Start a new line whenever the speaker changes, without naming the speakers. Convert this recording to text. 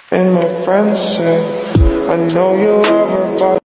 And my friends say, I know you love her, but